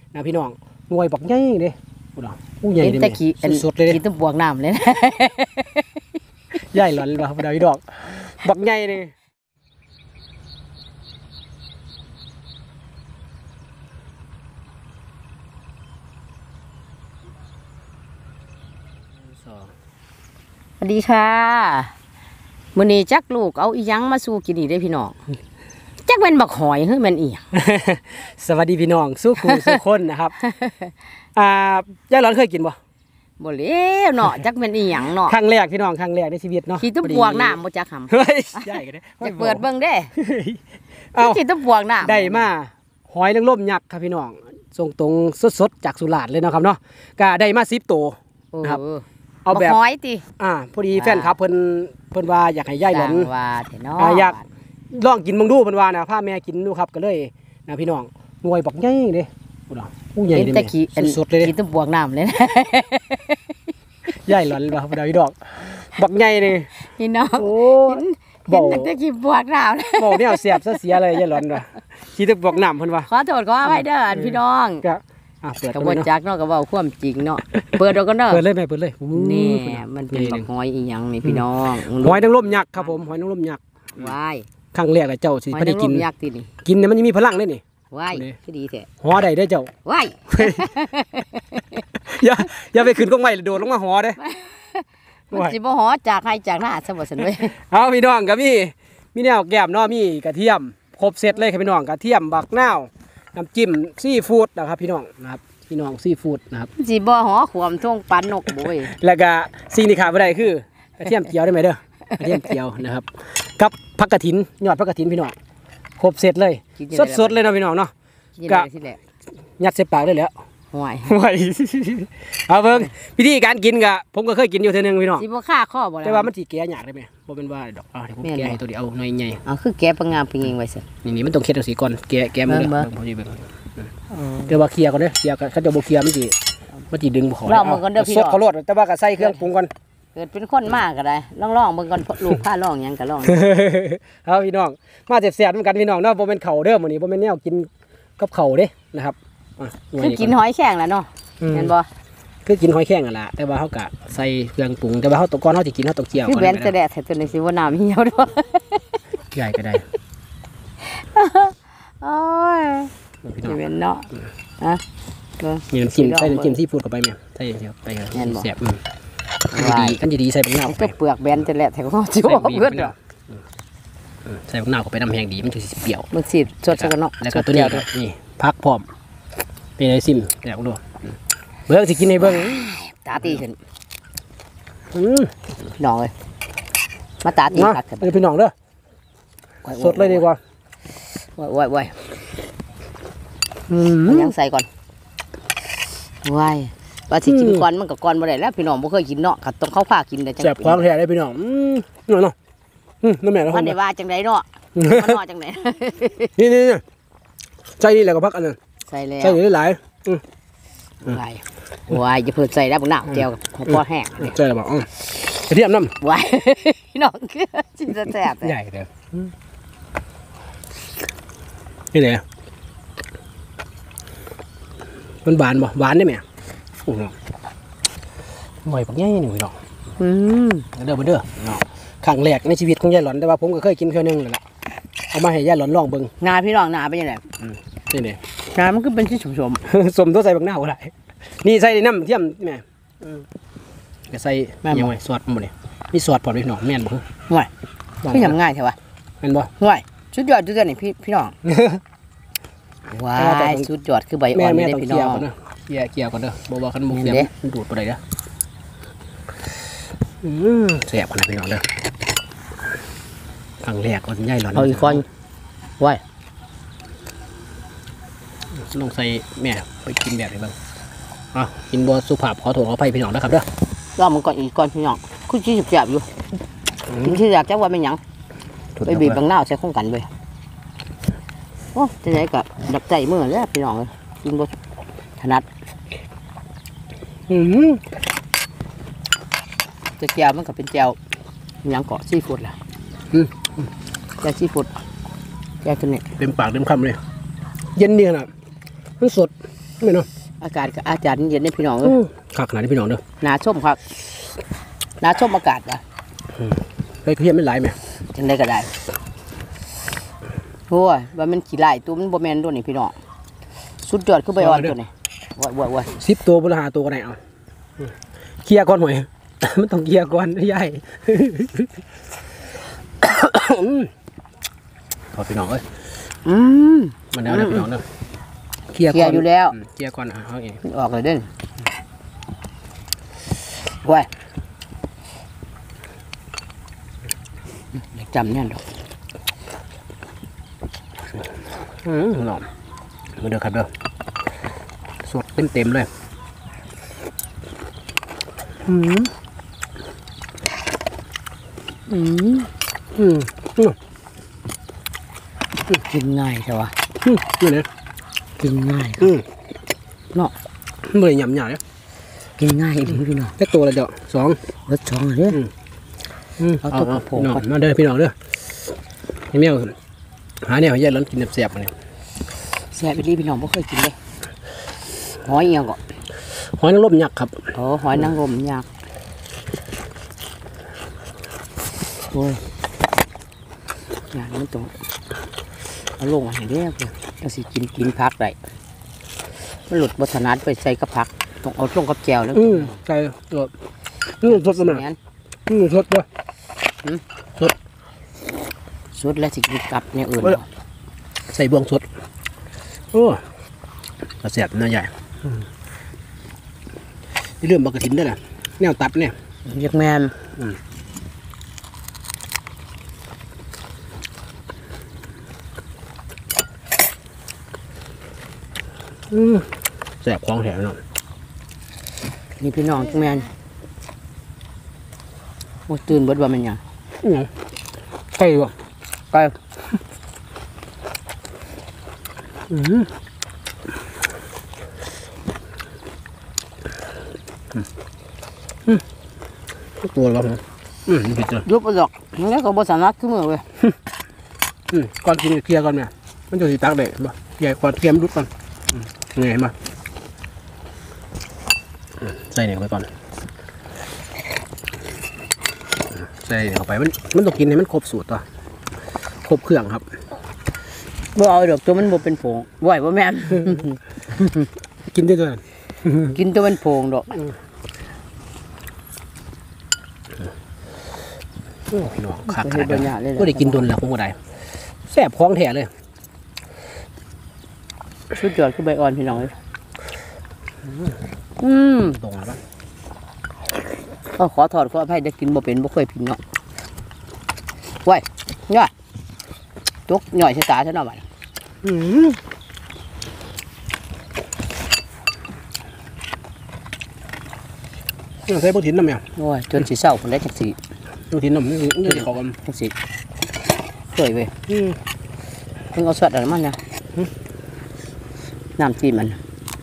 นะพี่น้องหน่วยบักใหญ่เด้พุ่นน่ะอู้ใหญ่เด้สดๆเลยเด้กินต้มบวกน้ำเลยนะใหญ่หลอนบ่พุ่นน่ะพี่น้องบักใหญ่เด้สวัสดีค่ะมื้อนี้จักลูกเอาอีหยังมาสู่กินอีกได้พี่น้องจักเป็นบักหอยเฮ้ยมันอีหยังสวัสดีพี่น้องสู้คู่สู้คนนะครับยายหลอนเคยกินบ่บ่แล้วเนาะจักเป็นอีหยังเนาะครั้งแรกพี่น้องครั้งแรกในชีวิตเนาะขี้ต้มบวกน้ำบ่จักหำเฮ้ยใหญ่กันเด้จะเปิดเบิ่งเด้เอ้าขี้ต้มบวกน้ำได้มาหอยนางรมยักษ์ครับพี่น้องส่งตรงสดๆจากสุราษฎร์เลยนะครับเนาะก็ได้มา10ตัวนะครับเอาแบบหอยติพอดีแฟนครับเพิ่นว่าอยากให้ยายหลอนว่าแท้เนาะอยากลองกินมึงดูเพิ่นว่านะพาแม่กินดูครับก็เลยนะพี่น้องหน่วยบักใหญ่เด้พุ่นน่ะอู้ใหญ่เด้สดๆเลยเด้ขี้ต้มบวกน้ำเลยนะยายหลอนว่าพี่น้องบักใหญ่เด้พี่น้องโอ้เห็นแต่ขี้บวกน้ำบ่แนวเสียบซะเสียเลยยายหลอนว่าขี้ตะบวกน้ำเพิ่นว่าขอโทษขออภัยเด้อพี่น้องก็เปิดกระบวนจักเนาะก็เว้าความจริงเนาะเปิดเราก็เนาะเปิดเลยแม่เปิดเลยนี่มันเป็นบักหอยอีหยังนี่พี่น้องหอยนางรมยักษ์ครับผมหอยนางรมยักษ์ว้ายครั้งแรกแล้วเจ้าสิบ่ได้กินยักษ์ตินี่กินเนี่ยมันจะมีพลังเด้นี่ว้ายคือดีแท้หอได้เด้อเจ้าว้ายอย่าไปขึ้นกองไม้โดดลงมาหอเด้มันสิบ่หอจากให้จากหน้าซะบ่ซั่นเว้ยเอาพี่น้องก็มีแนวแก้มเนาะมีกระเทียมครบเสร็จเลยครับพี่น้องกระเทียมบักนาวน้ำจิ้มซีฟู้ดนะครับพี่น้องนะครับพี่น้องซีฟู้ดนะครับสิบ่หอขวมท่งปันนกบ่เว้ยแล้วก็สิ่งที่ขาดบ่ได้คือกระเทียมเจียวได้ไหมเด้อกระเทียมเจียวนะครับกับผักกระถินยอดผักกระถินพี่น้องครบเสร็จเลยสดๆเลยเนาะพี่น้องเนาะก็ยัดใส่ปากได้แล้วห่วยเอาเบิ่งวิธีการกินก็ผมก็เคยกินอยู่เทื่อนึงพี่น้องสิบ่ฆ่าข้อบ่ล่ะแต่ว่ามันสิแก่ยากได้มั้ยบ่เป็นว่าดอกเดี๋ยวผมแก่ให้ตัวเดียวเอาหน่อยใหญ่คือแกะปังงามเป็นเองไว้ซั่นนี่มันต้องเฮ็ดจังซี่ก่อนแกะมันเด้อผมสิเบิ่งแต่ว่าเคลียร์ก่อนเด้อเคลียร์ก็เขาจะบ่เคลียร์มันสิดึงบ่เข้าลองมึงก่อนเด้อพี่น้องสดเขาโลดแต่ว่าก็ใส่เครื่องปรุงก่อนเกิดเป็นคนมากก็ได้ลองๆเบิ่งก่อนลูกพาลองหยังก็ลองเอาพี่น้องมาแซ่บๆเหมือนกันพี่น้องเนาะบ่แม่นข้าวเด้อมื้อนี้บ่แม่นแนวกินกับข้าวเด้นะครับคือกินหอยแข็งแล้วเนาะเห็นบ่คือกินหอยแข็งนั่นล่ะแต่ว่าเฮาก็ใส่เครื่องปรุงแต่ว่าเฮาก่อนเฮาสิกินเฮาต้องเจียวก่อนคือแบนแต่แดดแต่ตัวนี้สิบ่น้ำเหี่ยวด้วยใหญ่ก็ได้โอ้ยพี่น้องเป็นเนาะมีน้ำจิ้มใส่น้ำจิ้มซีฟู้ดเข้าไปแม่ใส่เดียวไปแซ่บกันดีใส่บักนาวไปเปลือกแบนแต่แหละแต่ก็สิบ่เบิดดอกใส่บักนาวเข้าไปน้ำแห้งดีมันสิเปรี้ยวมันสิสดซะกันเนาะแล้วก็ตัวนี้นี่ผักพร้อมเป็นไอซิมแล้วดูเบิ่งสิกินให้เบิ่งตาตีขึ้นพี่น้องเอ้ยมาตาตีกัดกันพี่น้องเด้อสดเลยดีกว่าว้ยยังใส่ก่อนว้ายว่าสิกินก่อนมันก็ก่อนบ่ได้แล้วพี่น้องบ่เคยกินเนาะก็ต้องเข้าผ้ากินได้จังแซ่บของแท้ได้พี่น้องเนาะน้ำแม่เนาะมันได้ว่าจังไดเนาะมันเนาะจังไดนี่ใส่นี่แล้วก็พักอันนั้นใส่แล้วใส่หลายว้ายจะเพิ่นใส่ได้บ่หนักแก้วพอแห้งใส่แล้วบ่กระเทียมน้ำว้ายพี่น้องคือสิแซ่บใหญ่เด้อนี่แหละมันหวานบ่หวานได้ไหมโอ้โหหน่อยปักใหญ่นี่พี่น้องเด้อเนาะครั้งแรกในชีวิตของยายหลอนแต่ว่าผมก็เคยกินเทื่อนึงแล้วล่ะเอามาให้ยายหลอนลองเบิ่งงาพี่น้องหนาเป็นยังไงนี่นี่งามันก็เป็นที่สมสมตัวใส่บักนาวอะไรนี่ใส่น้ำเทียมแม่ก็ใส่ยังไงซอสหมดเลยมีซอสพอพี่น้องแม่นบ่ห่วยพี่ทำง่ายใช่ปะแม่นบ่ห่วยสุดยอดนี่พี่น้องว้ายสุดยอดคือใบอ่อนไม่ได้พี่น้องเกี่ยวก่อนเด้อบ่ว่าคันมุกเสียมันดูดไปเลยเด้อแซ่บขนาดพี่น้องเด้อครั้งแรกคนใหญ่หลอนเอาอีกคนว้ายลงใส่แม่ไปกินแบบไหนบ้างกินบัวสุภาพขอโทษขออภัยพี่น้องนะครับเด้อรอมันก่อนอีกก่อนพี่น้องคือชี้แซ่บอยู่กินที่อยากจะว่าเป็นหยังไปบีบบางหน้าใช้ข้องกันเลยโอ้จะไหนกับดักใจเมื่อแล้วพี่น้องเลยกินบัวถนัดจะแก้วมันก็เป็นแก้วยังเกาะซีฟู้ดล่ะแก้วซีฟู้ดแก้วตัวนี้เต็มปากเต็มคำเลยเย็นดีขนาดมันสดไม่เนาะอากาศก็อาจารย์เย็นได้พี่น้องเอ้ยคักขนาดนี้พี่น้องเด้อหนาส้มครับหนาส้มอากาศว่ะไปเพี้ยนไม่ไหลไหมจังได้ก็ได้โอ้ยว่ามันขี้ไล่ตัวมันบ่แม่นตัวนี่พี่น้องสุดยอดคือใบอ่อนตัวนี้ว้าย 10 ตัวบนหาตัวกันไหนเอาเคลียร์ก่อนหน่อย มันต้องเคลียร์ก่อนใหญ่พอพี่น้องเอ้ยอืมมันแล้วพี่น้องเด้อเคลีเคลียร์อยู่แล้วเคลียร์ก่อนเอาเองมันออกเลยเด้นว้ายอยากจำเนี่ยดอกพี่น้องมาเด้อครับเด้อสดเต็มเลยอืมกินง่ายใช่ปะนี่เนี่ยกินง่ายเนาะไม่ได้หยำหยาเลยกินง่ายดีพี่น้องแค่ตัวละเดียว2 รสช่องเลยเอาตัวกระโปรงน้องก่อนมาเด้อพี่น้องเด้อให้แมวหาแนวให้ยายร้อนกินแซ่บๆมาเนี่ยแซ่บอีหลีพี่น้องไม่เคยกินเลยหอยเอียงก่อนหอยนางรมยักษ์ครับโอ้หอยนางรมยากโอ้ยอย่างนี้ตรงเอาลงมาให้เรียบเลยเราสิกินพักได้มันหลุดบทนาดไปใส่กับผักต้องเอาลงกับแจวแล้วใส่ตัวสดสมัยแม่นสดด้วยสุดแล้วสิกินกับเนี่ยอื่นใส่บวงสดโอ้กระแซ่บน่าใหญ่นี่เริ่มบักกระถินได้แหละแนวตัดเนี่ยเรียกแมนแซ่บของแถมเนาะนี่พี่น้องจังแมนโอ้ตื่นเบิดว่ามันหยังไก่วะไก่ตัวละครับนี่ผิดเลยยุบไปดอกนี่ก็บ่สานัดขึ้นมือเว้ยก่อนกินเคลียร์ก่อนเนี่ยมันจะสีตักได้บ่ใหญ่ก่อนเคลียร์มันรุดก่อนไงเห็นป่ะใส่เนี่ยไปก่อนใส่เข้าไปมันต้องกินให้มันครบสูตรตัวครบเครื่องครับบ่เอาดอกตัวมันบ่เป็นผงไหวบ่แม่นกินได้ด้วยกินตัวมันโผงดอกพี่น้องคักเฮ็ดบ่ยากเลยก็ได้กินโดนแล้วคงบ่ได้แซ่บของแท้เลยสุดยอดคือใบอ่อนพี่น้องเอ้ยตรงแล้วปะก็ขอโทษขออภัยได้กินบ่เป็นบ่เคยกินเนาะไหวย่อยตกย่อยใส่ตาซะหน่อยบัดใส่พวกถิ่นน้ำเนี่ยโอ้ยจนสิเศร้าคนได้จักสิพวกถิ่นน้ำนี่จะเขากันจักสิเคยเว้ยเพิ่งเอาสวดอะไรมันนะน้ำจิ้มมัน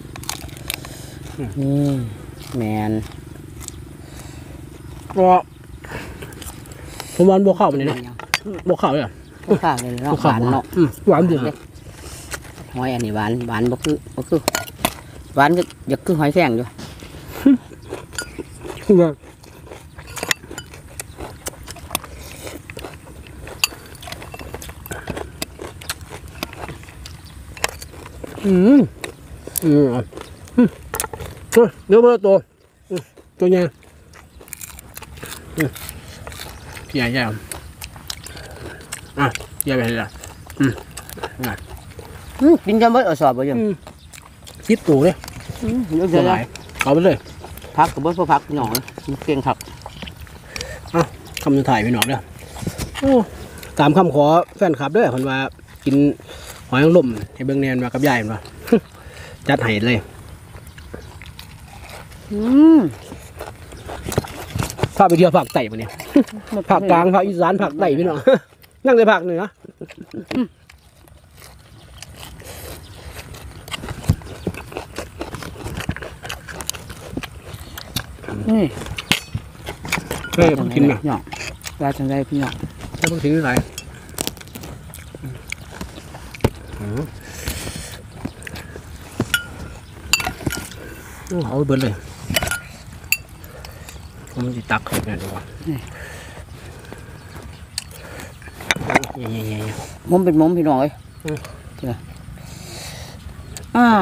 แมนก็ผมวานบวข้าวมันนี่เนาะบวข้าวเลยข้าวเลยเนาะหวานเนาะหวานดีเลยหอยอันนี้หวานหวานบ่คือหวานก็อยากคือหอยแข็งอยู่คือว่าเดี๋ยวมาตัวใหญ่ใหญ่ใหญ่ใหญ่ไปเลยกินจนเบิดเอาสอบบ่ยังคิดตัวเลยเยอะตัวไหนเลยเอาไปเลยพักกับเบิดพอพักหน่อยมันเก่งครับคำสุดท้ายพี่น้องเด้อตามคำขอแฟนคลับเด้อคนว่ากินหอยนางรมให้เบิ่งแนนมากับยายมาจัดให้เลยพาไปเที่ยวภาคใต้ปะเนี่ยภาคกลางภาคอีสานภาคใต้พี่น้องนั่งในภาคเหนือนี่เฮ้ยผมกินนะเนาะว่าจังไดพี่น้องใช่ผมกินอะไรเอาไปเบิดเลยผมจะตักให้แม่ดูว่าเย่ๆมุมเป็นมุมพี่น้องเอ้ยเจ้าอ้าว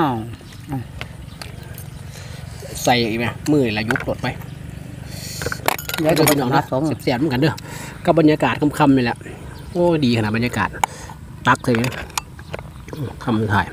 ๆใส่อีกไหมมือละยุบหลดไปเดี๋ยวจะไปพี่น้องนันะดสองเสียบๆเหมือนกันเด้อกับบรรยากาศค่ำๆนี่แหละโอ้ดีขนาดบรรยากาศตักเลยคำถ่าย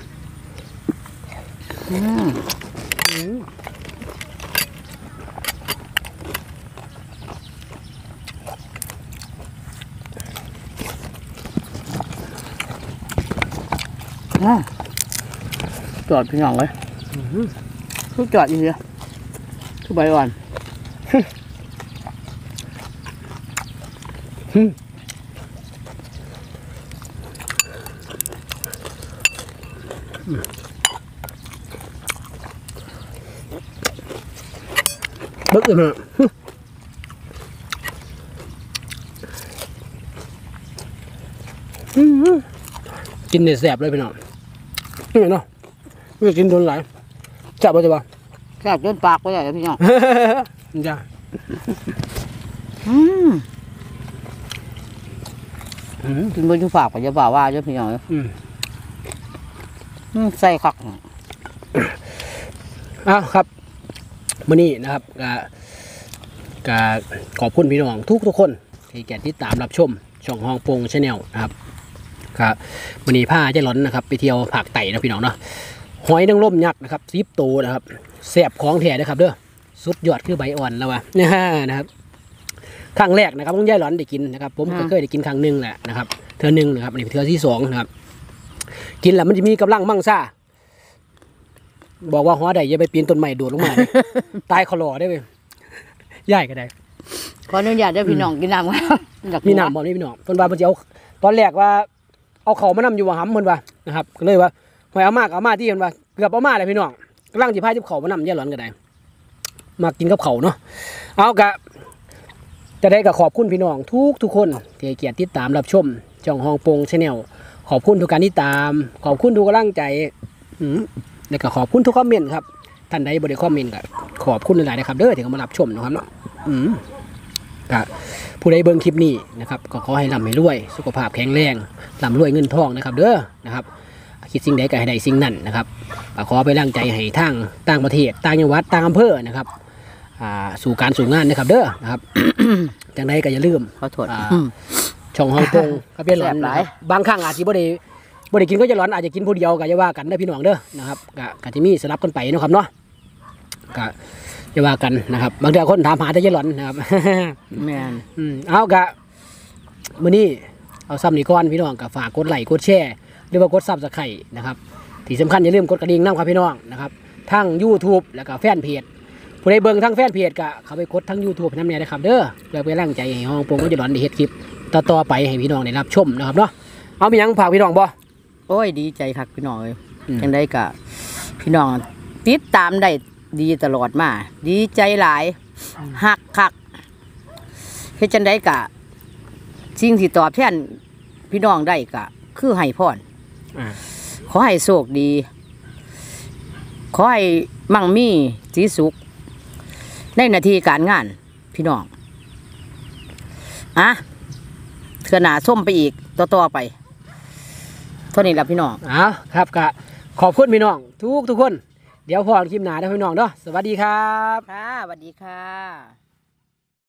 จอดพี่น้องเลยทุกจอดอยู่เลยทุกใบอ่อนบึกเลยมั้ยกินเนี่ยแสบเลยพี่น้องนี่เนาะไม่กินโดนหลายจับไปจะบ่แซ่บจนปากไปเลยพี่น้องจ้ากินบนชุฝากไปจะบ่าว่าเจ้าพี่น้องใส่คักอ้าวครับมื้อนี้นะครับก็ขอบคุณพี่น้องทุกคนที่แก่ติดตามรับชมช่องฮองปงชาแนลนะครับครับมื้อนี้พาเจ๊หลอนนะครับไปเที่ยวภาคใต้นะพี่น้องเนาะหอยนางรมยักษ์นะครับ10 ตัวนะครับแซ่บของแท้นะครับเด้อสุดยอดคือใบอ่อนแล้ววะนะครับครั้งแรกนะครับต้องย่ายหลอนได้กินนะครับผมก็เคยได้กินครั้งหนึงแหละนะครับเทื่อหนึงนะครับอันนี้เป็นเทื่อที่2นะครับกินแล้วมันจะมีกำลังมั่งซ่าบอกว่าหัวใดอย่าไปปีนต้นไม้โดดลงมา ตายคลอได้ไหมย่ายก็ได้ขออนุญาตเจ้าพี่น้องกินน้ำครับมีน้ำบ่นี่พี่น้องเพิ่นว่าเพิ่นสิเอาตอนแรกว่าเอาเขามานำอยู่ว่าหำเพิ่นว่านะครับก็เลยว่าหอยเอามาที่เพิ่นว่าเกือบเอามาเลยพี่น้องกำลังสิพาจิบเขามานำย่าหลอนก็ได้มากินกับเขาเนาะเอากะจะได้ก็ขอบคุณพี่น้องทุกคนที่ให้เกียรติติดตามรับชมช่องฮองปงชาแนลขอบคุณทุกการติดตามขอบคุณทุกกำลังใจแล้วก็ขอบคุณทุกคอมเมนต์ครับท่านใดบ่ได้คอมเมนต์ก็ขอบคุณหลายๆนะครับเด้อที่เข้ามารับชมนะครับเนาะก็ผู้ใดเบิ่งคลิปนี้นะครับก็ขอให้ร่ำให้รวยสุขภาพแข็งแรงร่ำรวยเงินทองนะครับเด้อนะครับคิดสิ่งใดก็ให้ได้สิ่งนั้นนะครับขอไปร่างใจให้ทางต่างประเทศต่างจังหวัดต่างอำเภอนะครับสู่การสู่งานนะครับเด้อนะครับ จังใดก็อย่าลืมขอโทษช่องฮ่องกงกับเบี้ยหลอนนะครับบางครั้งอาจจะบ่ได้กินก็จะหลอนอาจจะกินผู้เดียวก็จะว่ากันได้อพี่น้องเด้อนะครับก็จะมีสลับกันไปเนาะครับเนาะก็จะว่ากันนะครับบางทีคนถามหาแต่ยายหลอนนะครับแม่นเอากะมื้อนี้เอาซ้ำนี่ก่อนพี่น้องก็ฝากกดไลค์กดแชร์หรือว่ากดซับสไครต์นะครับที่สำคัญอย่าลืมกดกระดิ่งนำครับพี่น้องนะครับทั้ง YouTube แล้วก็แฟนเพจผู้ใดเบิ่งทั้งแฟนเพจก็เข้าไปกดทั้ง YouTube นำเนี่ยนะครับเด้อเพื่อเป็นกำลังใจให้ฮ่องปงก็จะหลอนได้เฮ็ดคลิปต่อไปให้พี่น้องได้รับชมนะครับเนาะเอามีหยังฝากพี่น้องบ่โอ้ยดีใจคักพี่น้องเลยจังได้กะพี่น้องติดตามได้ดีตลอดมาดีใจหลายหักคักเฮ็ดจังได้กะสิ่งที่ตอบแทนพี่น้องได้กะคือให้พรขอให้โชคดีขอให้มั่งมีสีสุขในหน้าที่การงานพี่น้องเถื่อหนาส้มไปอีกต่อไปเท่านี้แหละพี่น้องครับก็ขอบคุณพี่น้องทุกคนเดี๋ยวพอคลิปหน้าได้พี่น้องเนาะสวัสดีครับค่ะสวัสดีค่ะ